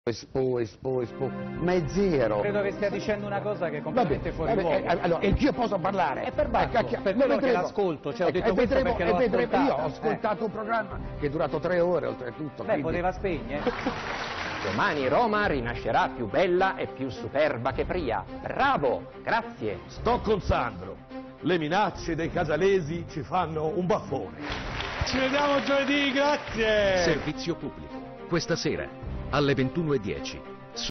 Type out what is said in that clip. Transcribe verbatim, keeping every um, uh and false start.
Espo, Espo, Espo, ma è zero. Credo che stia dicendo una cosa che è completamente fuori vabbè, luogo. eh, allora, e io posso parlare? È per Bacco, Eh, per quello che l'ascolto, cioè ho detto e questo vedremo, perché e l'ho vedremo, io ho ascoltata. ascoltato un programma che è durato tre ore oltretutto. Beh, quindi... poteva spegnere. Domani Roma rinascerà più bella e più superba che prima. Bravo, grazie. Sto con Sandro. Le minacce dei casalesi ci fanno un baffone. Ci vediamo giovedì, grazie! Servizio pubblico. Questa sera alle ventuno e dieci.